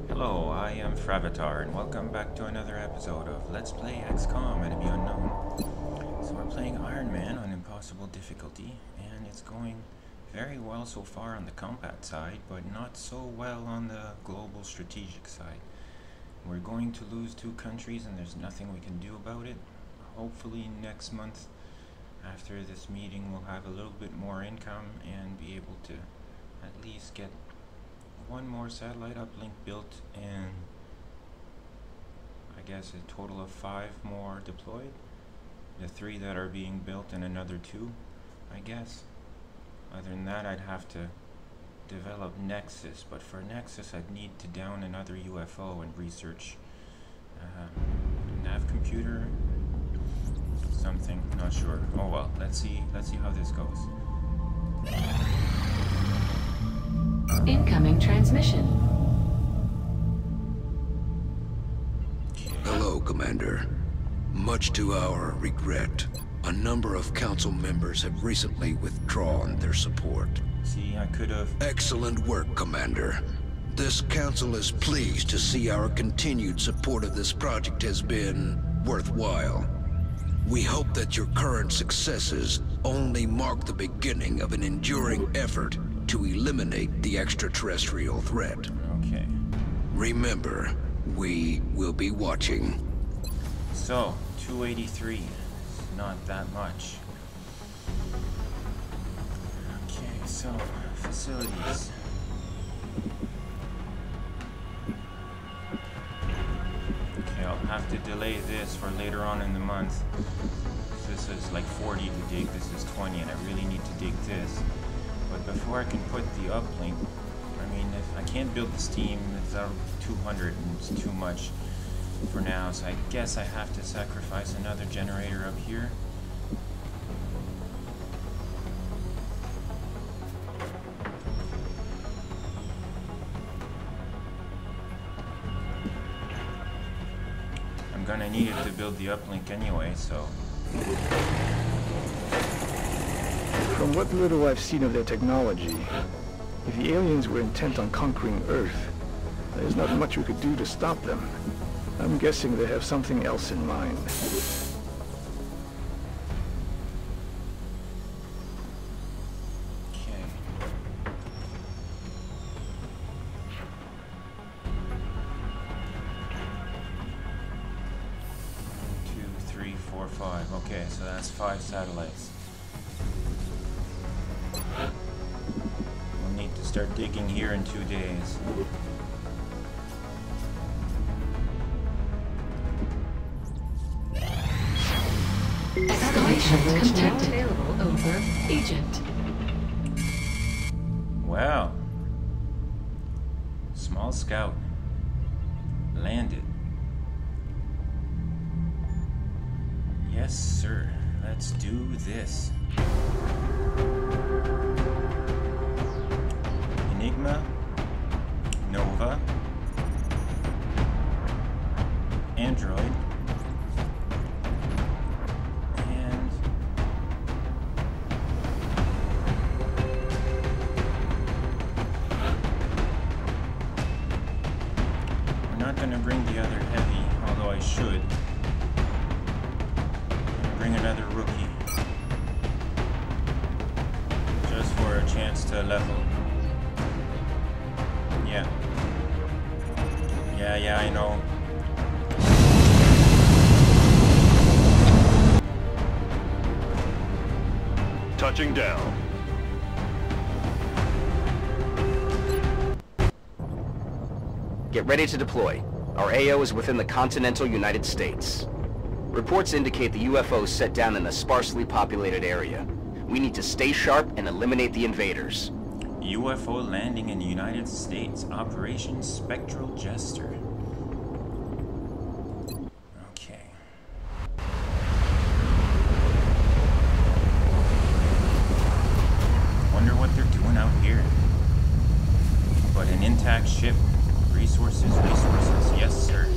Hello, I am FrAvatar, and welcome back to another episode of Let's Play XCOM Enemy Unknown. So we're playing Ironman on impossible difficulty, and it's going very well so far on the combat side, but not so well on the global strategic side. We're going to lose 2 countries, and there's nothing we can do about it. Hopefully next month, after this meeting, we'll have a little bit more income and be able to at least get 1 more satellite uplink built, and I guess a total of 5 more deployed. The 3 that are being built and another 2, I guess. Other than that, I'd have to develop Nexus, but for Nexus I'd need to down another UFO and research nav computer, something, not sure. Oh well, let's see how this goes. Incoming transmission. Hello, Commander. Much to our regret, a number of council members have recently withdrawn their support. See, I could have... Excellent work, Commander. This council is pleased to see our continued support of this project has been worthwhile. We hope that your current successes only mark the beginning of an enduring effort to eliminate the extraterrestrial threat. Okay. Remember, we will be watching. So, 283. Not that much. Okay, so, facilities. Okay, I'll have to delay this for later on in the month. This is like 40 to dig, this is 20, and I really need to dig this. But before I can put the uplink, I mean, if I can't build the steam, it's out 200 and it's too much for now, so I guess I have to sacrifice another generator up here. I'm gonna need it to build the uplink anyway, so... From what little I've seen of their technology, if the aliens were intent on conquering Earth, there's not much we could do to stop them. I'm guessing they have something else in mind. Okay. 1, 2, 3, 4, 5. Okay, so that's 5 satellites. We'll need to start digging here in 2 days. Excavations conducted. Available over agent. Wow. Small scout. Landed. Yes, sir. Let's do this. Enigma. Nova. Android. Bring the other heavy, although I should. Bring another rookie. Just for a chance to level. Yeah. Yeah, I know. Touching down. Get ready to deploy. Our AO is within the continental United States. Reports indicate the UFO set down in a sparsely populated area. We need to stay sharp and eliminate the invaders. UFO landing in the United States. Operation Spectral Jester. Okay. Wonder what they're doing out here. But an intact ship. Resources, yes sir.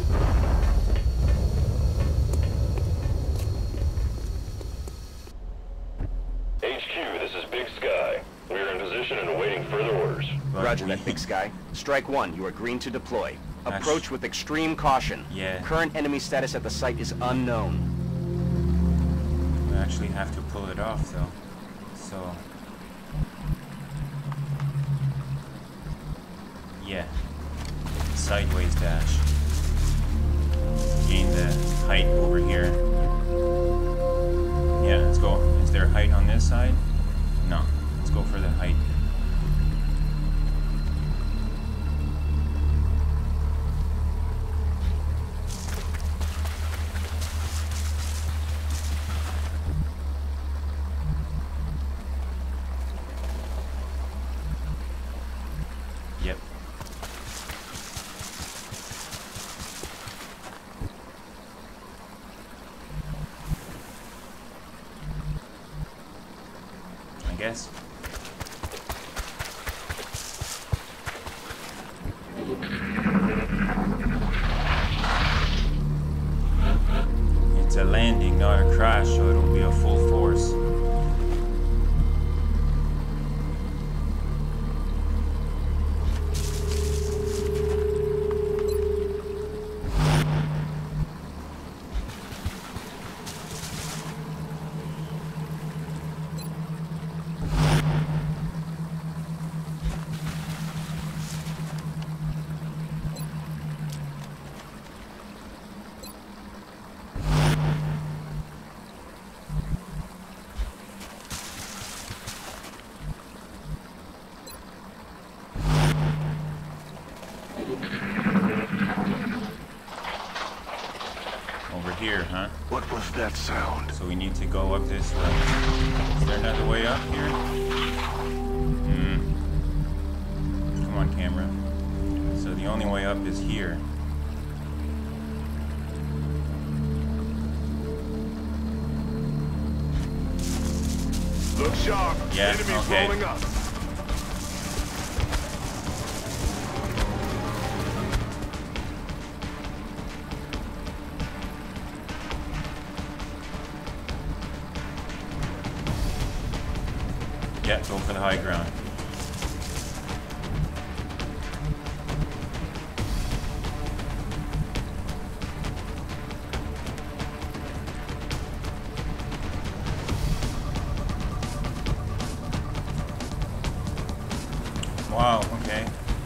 HQ, this is Big Sky. We are in position and awaiting further orders. Roger that, Big Sky. Strike 1, you are green to deploy. Approach with extreme caution. Yeah. Current enemy status at the site is unknown. We actually have to pull it off though. So yeah. Sideways dash. Gain the height over here. Yeah, let's go. Is there height on this side? No. Let's go for the height. Yep. I guess. It's a landing, not a crash, so it'll be a full force. Over here, huh? What was that sound? So we need to go up this way. Is there another way up here? Come on, camera. So the only way up is here. Look sharp. Yeah, Enemies okay. rolling up. Yeah, go for the high ground. Wow, okay.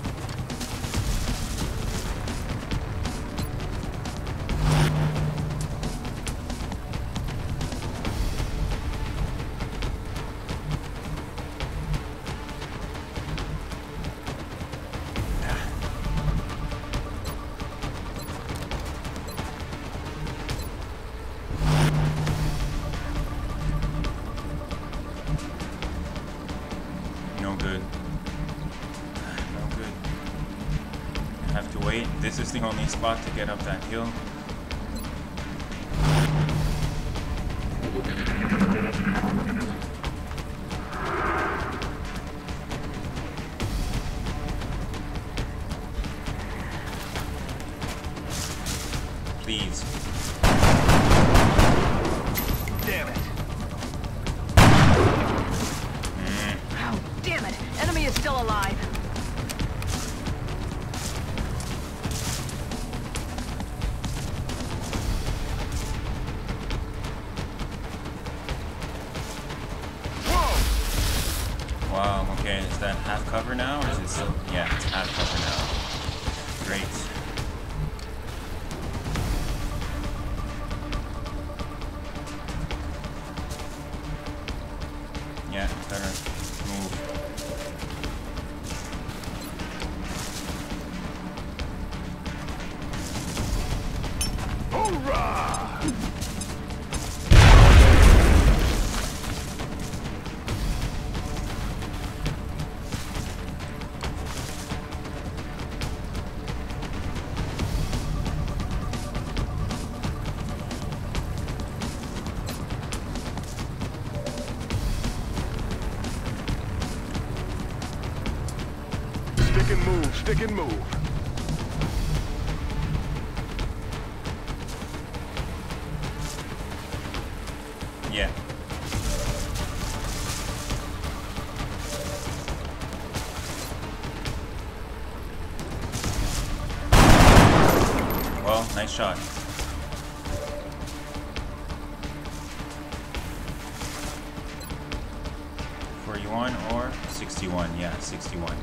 No good. No good. I have to wait. This is the only spot to get up that hill. Please. Damn it. Oh, damn it! Enemy is still alive. Wow, okay, is that half cover now, or is it still? Yeah, it's half cover now. Great. Yeah, better move. Hoorah! Stick and move, stick and move. Yeah. Well, nice shot. 41 or 61? Yeah, 61.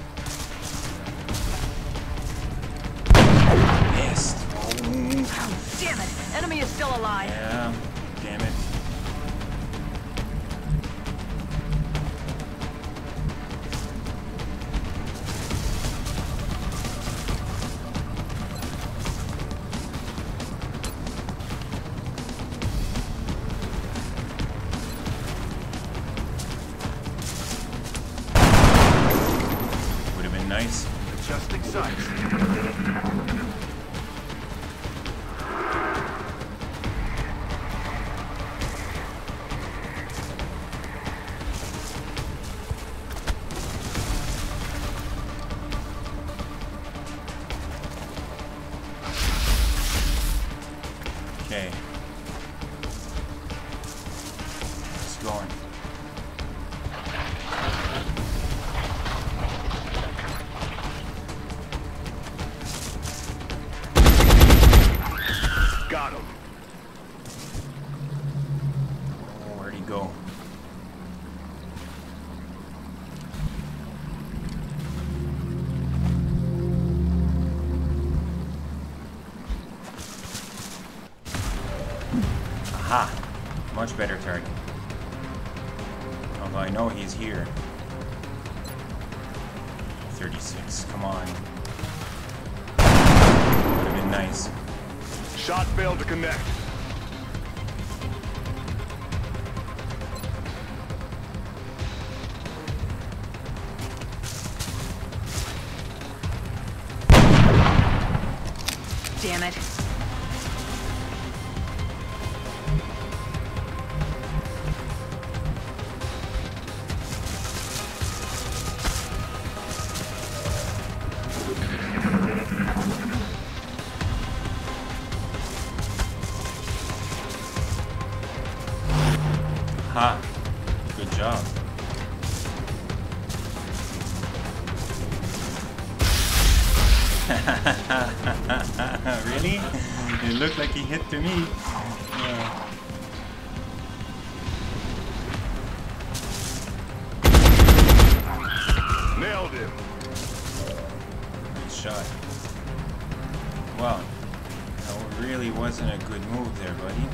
Missed. Oh, damn it! Enemy is still alive. Yeah, damn it. Would have been nice. Adjusting sights. Okay. It's going. Got him. Oh, where'd he go? Aha! Much better target. Although I know he's here. 36, come on. Would have been nice. Shot failed to connect. Damn it. Ha! Good job. Really? It looked like he hit to me. Yeah. Nailed him. Good shot. Wow. That really wasn't a good move there, buddy.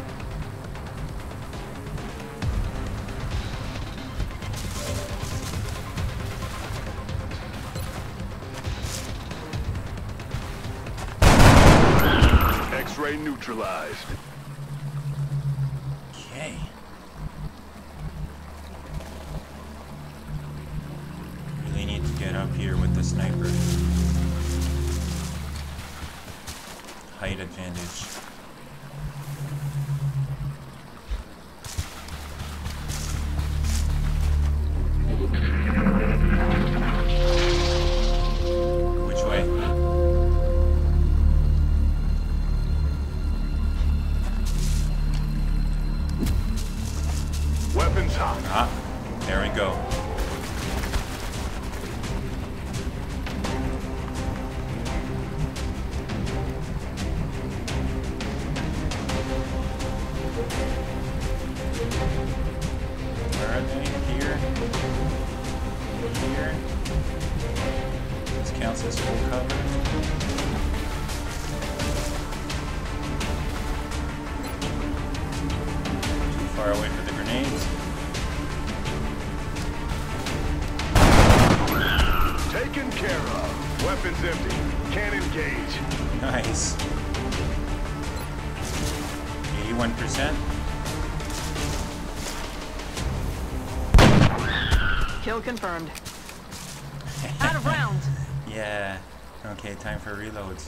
X-ray neutralized. Okay. Really need to get up here with the sniper. Height advantage. Which way? Weapons hot. Ah, there we go. Where are they? Here. Here. This counts as full cover. Too far away for the grenades. Taken care of. Weapons empty. Can't engage. Nice. 81%. Kill confirmed. Out of rounds. Yeah. Okay, time for reloads.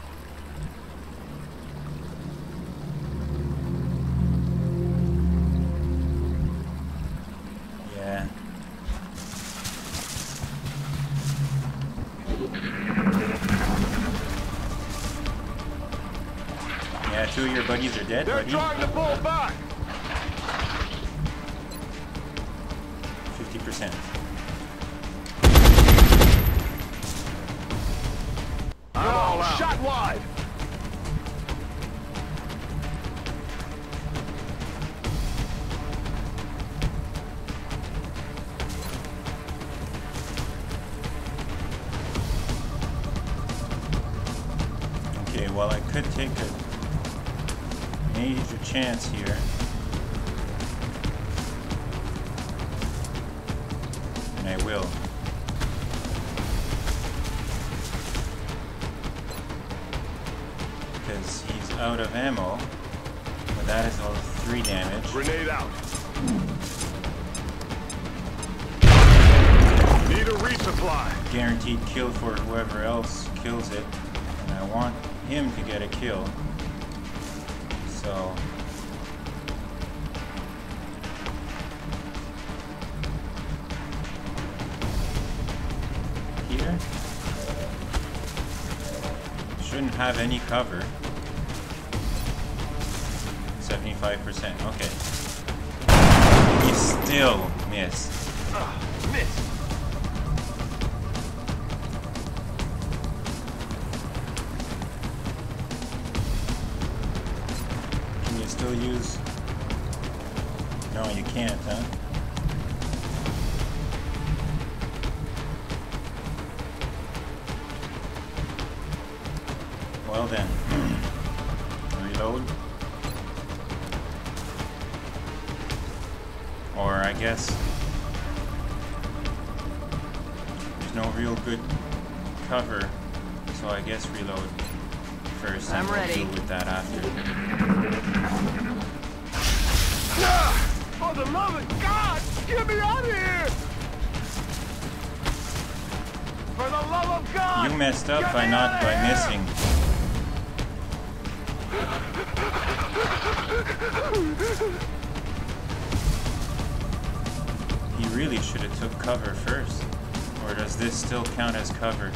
Yeah. Yeah, two of your buddies are dead, They're buddy. trying to pull back. 50%. I'm all out. Shot wide. Okay, well, I could take a major chance here. And I will. Because he's out of ammo. But that is all 3 damage. Grenade out. Need a resupply. Guaranteed kill for whoever else kills it. And I want him to get a kill. So... here? Shouldn't have any cover. 75%, okay. You still missed. Miss. Can you still use... No, you can't, huh? Well then. Reload. Or I guess there's no real good cover, so I guess reload first. I'm and we'll ready. deal with that after. For the love of God, get me out of here! For the love of God! You messed up get by me not outta by here! missing. He really should have took cover first. Or does this still count as cover?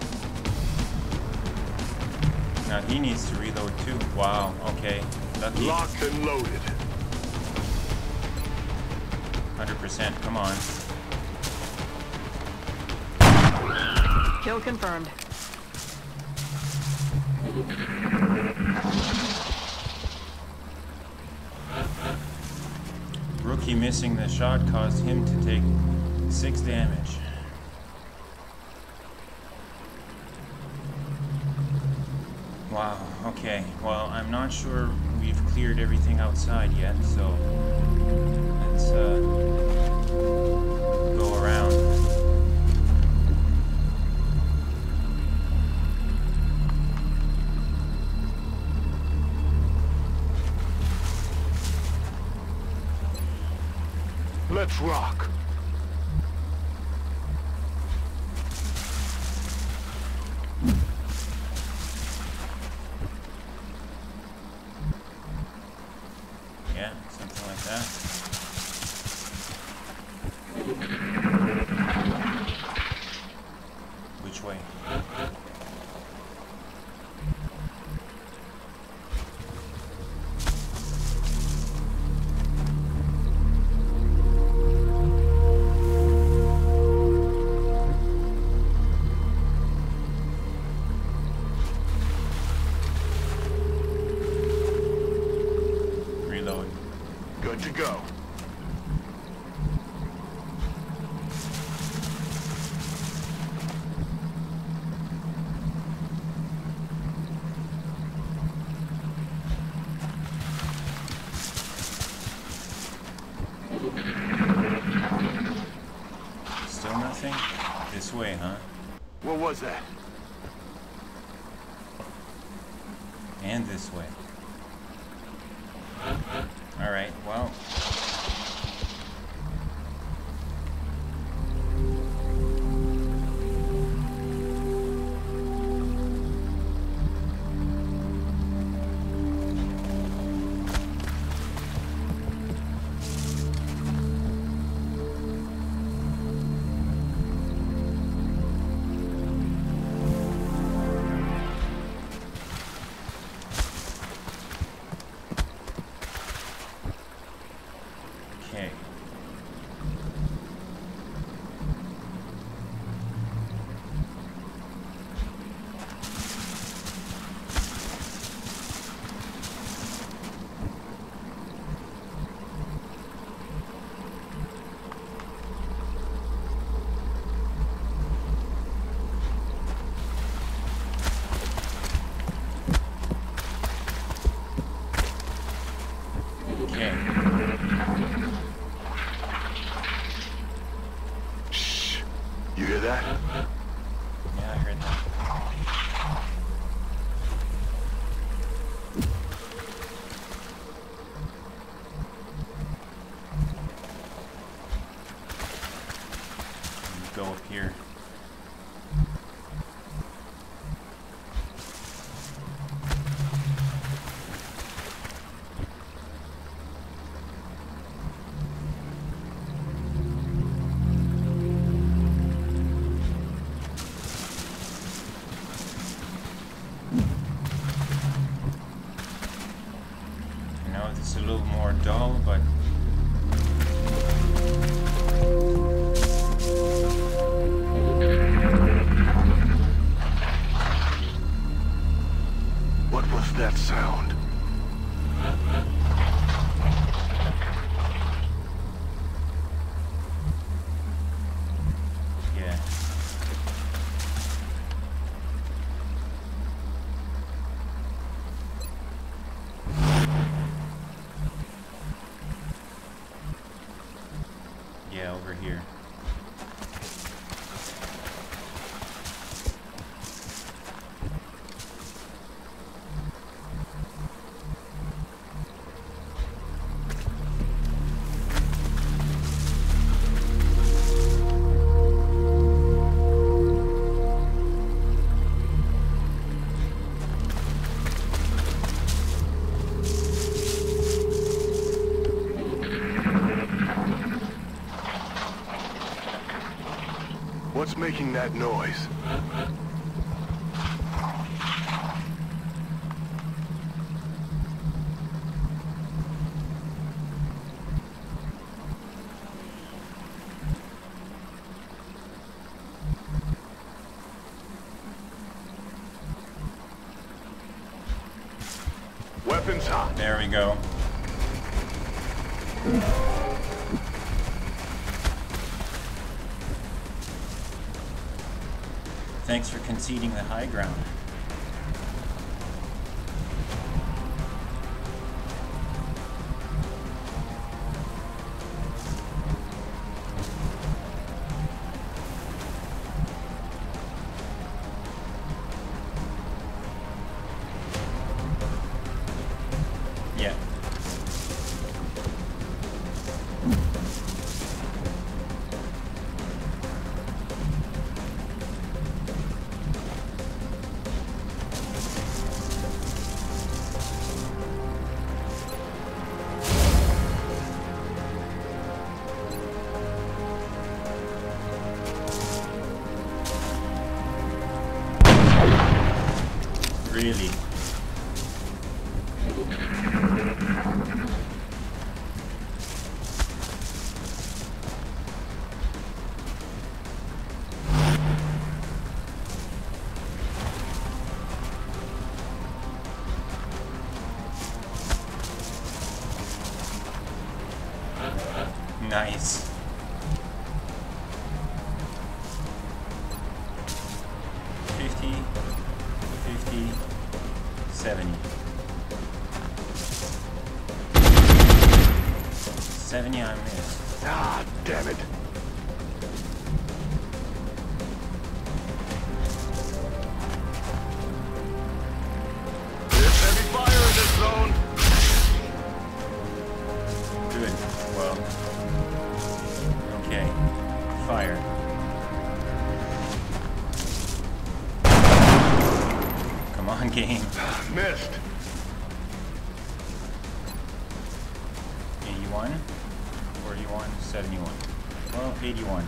Now he needs to reload too. Wow, okay. Lucky. Locked and loaded. 100%, come on. Kill confirmed. Rookie missing the shot caused him to take 6 damage. Wow, okay. Well, I'm not sure we've cleared everything outside yet, so let's go around. Let's rock. Yeah, something like that. Which way? Reload. Good to go. Still nothing? This way, huh? What was that? And this way. Alright, well. little more dull, but What was that sound? yeah. Yeah, over here. What's making that noise? Weapons hot. There we go. Thanks for conceding the high ground. Yeah. Really? Nice. 50, 70. 70, I missed. Ah, damn it. There's heavy fire in this zone. Good. Well. Okay. Fire. Come on, game. Missed. 81, 41, 71. Well, 81.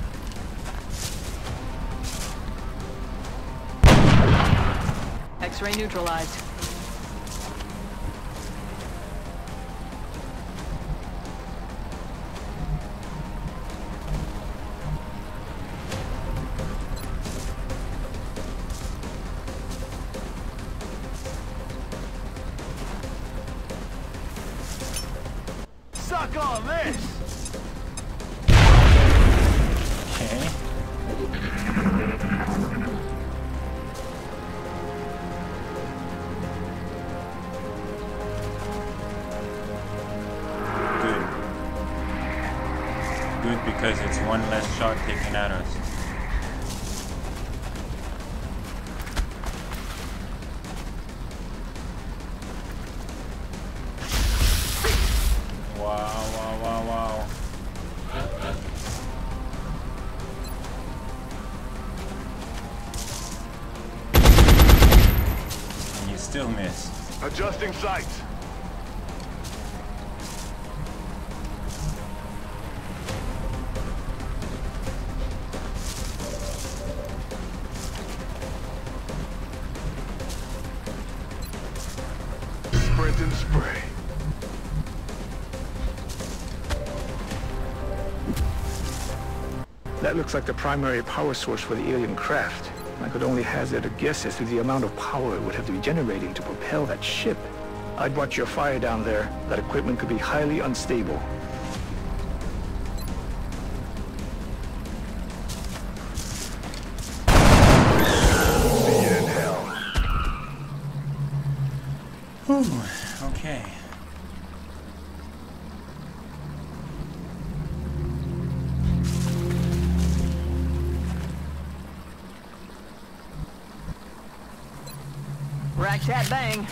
X-ray neutralized. Suck on this. Okay. Good. Good, because it's one less shot taken at us. Wow, wow, wow, wow. And you still miss. Adjusting sights. Sprint and spray. That looks like the primary power source for the alien craft. I could only hazard a guess as to the amount of power it would have to be generating to propel that ship. I'd watch your fire down there. That equipment could be highly unstable. See you in hell. Whew, okay. Rack that bang.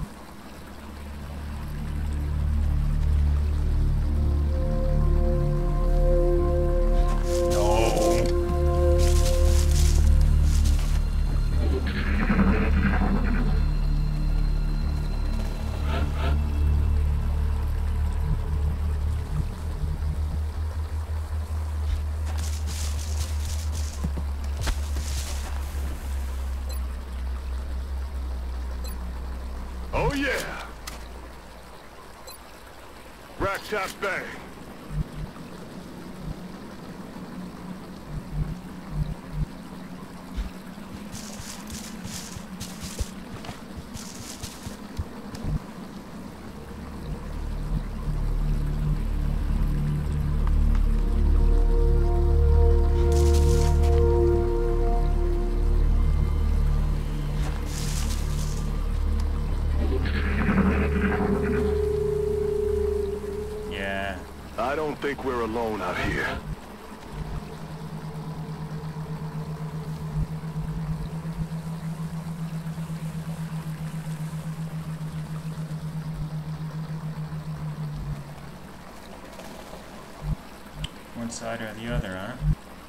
Oh yeah! Rack tap bang. I don't think we're alone out here. One side or the other, huh?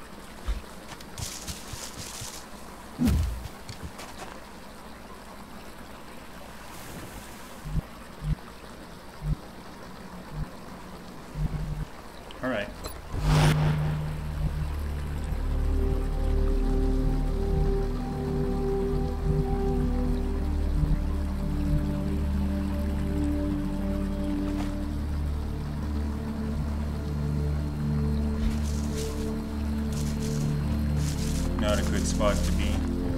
Alright. Not a good spot to be.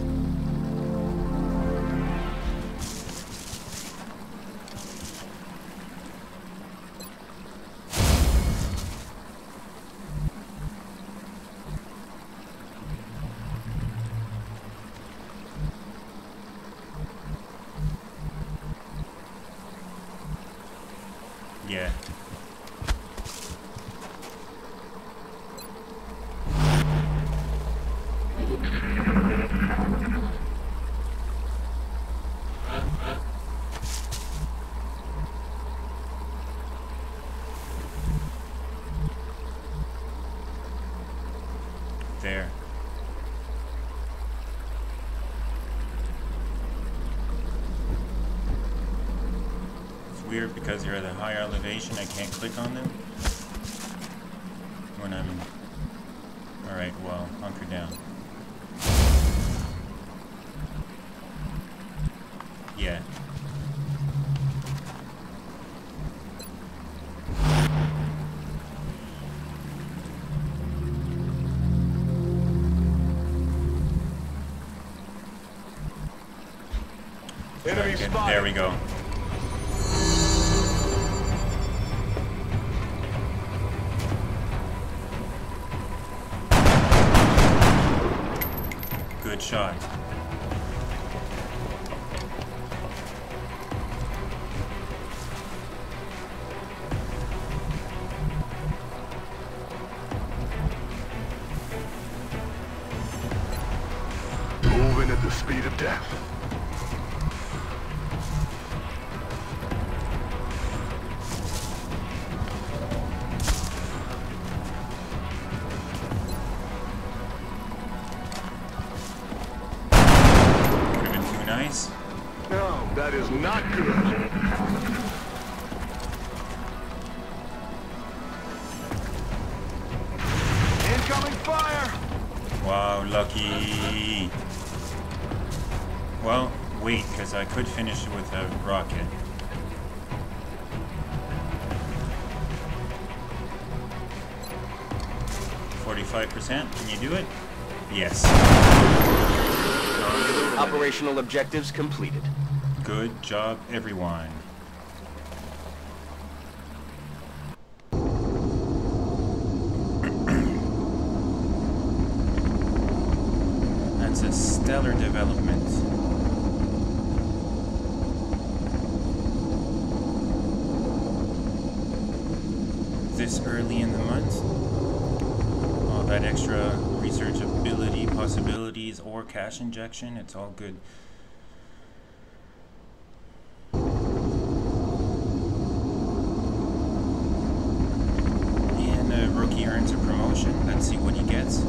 Yeah. There. Weird because they're at a higher elevation, I can't click on them when I'm... Alright, well, hunker down. Yeah. Enemy Okay, spotted. there we go. Good shot. Moving at the speed of death. Nice. No, that is not good. Incoming fire! Wow, lucky. Well, wait, because I could finish it with a rocket. 45%. Can you do it? Yes. Operational objectives completed. Good job, everyone. That's a stellar development. This early in the month, all that extra research ability, possibilities, or cash injection, it's all good. And the rookie earns a promotion. Let's see what he gets.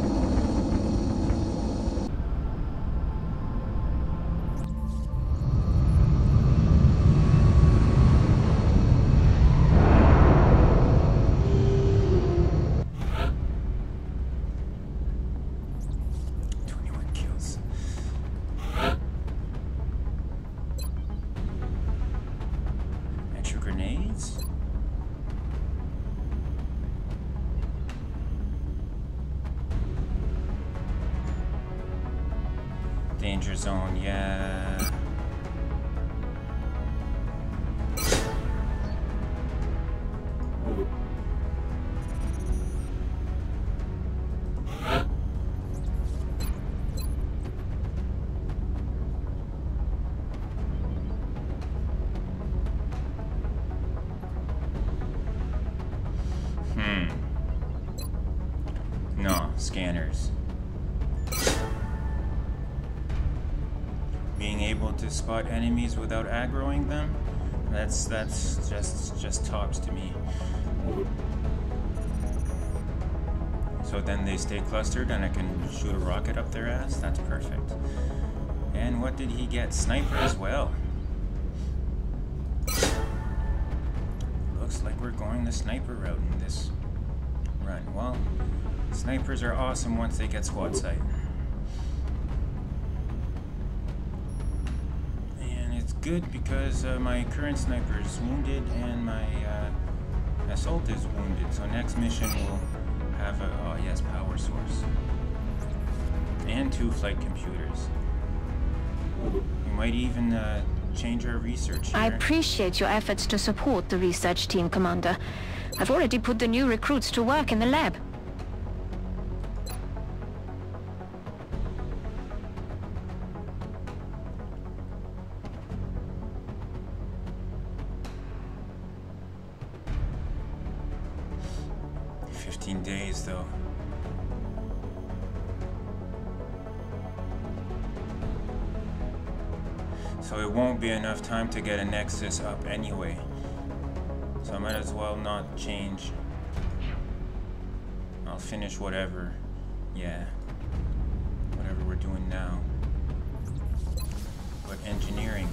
Grenades? Danger zone, yeah. No, scanners. Being able to spot enemies without aggroing them, that's just tops to me. So then they stay clustered and I can shoot a rocket up their ass. That's perfect. And what did he get? Sniper as well. Looks like we're going the sniper route in this run. Well, snipers are awesome once they get squad sight. And it's good because my current sniper is wounded and my assault is wounded. So next mission will have a, oh yes, power source. And 2 flight computers. We might even change our research here. I appreciate your efforts to support the research team, Commander. I've already put the new recruits to work in the lab. Days though. So it won't be enough time to get a Nexus up anyway. So I might as well not change. I'll finish whatever. Yeah. Whatever we're doing now. But engineering.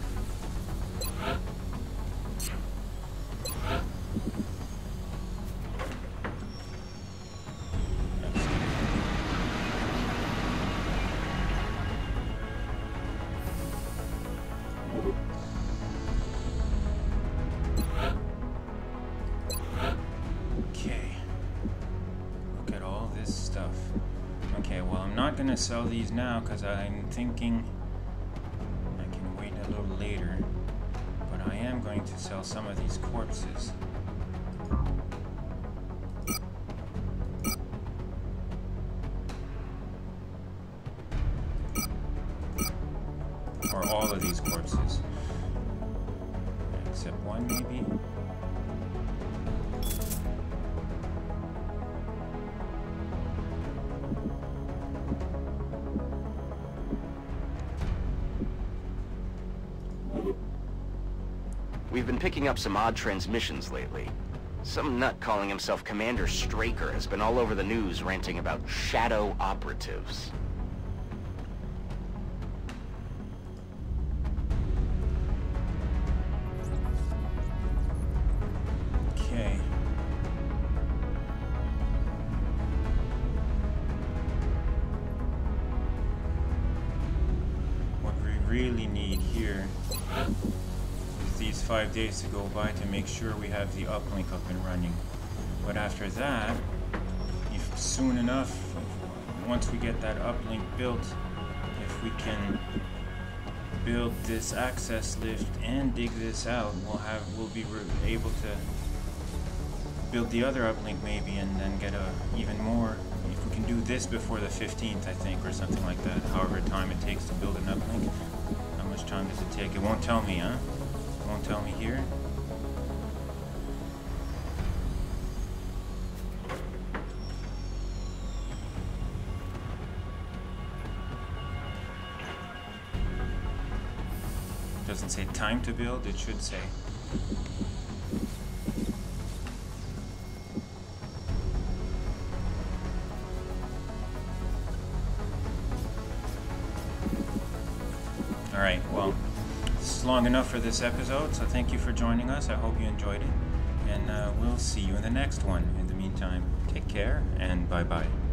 Gonna sell these now because I'm thinking I can wait a little later, but I am going to sell some of these corpses. Or all of these corpses. Except one maybe. We've been picking up some odd transmissions lately. Some nut calling himself Commander Straker has been all over the news ranting about shadow operatives. Okay. What we really need here these 5 days to go by to make sure we have the uplink up and running. But after that, if soon enough once we get that uplink built, if we can build this access lift and dig this out, we'll be able to build the other uplink maybe, and then get even more. If we can do this before the 15th, I think, or something like that. However time it takes to build an uplink. How much time does it take? It won't tell me, huh? It won't tell me here. Doesn't say time to build, it should say. Alright, well, this is long enough for this episode, so thank you for joining us. I hope you enjoyed it, and we'll see you in the next one. In the meantime, take care, and bye-bye.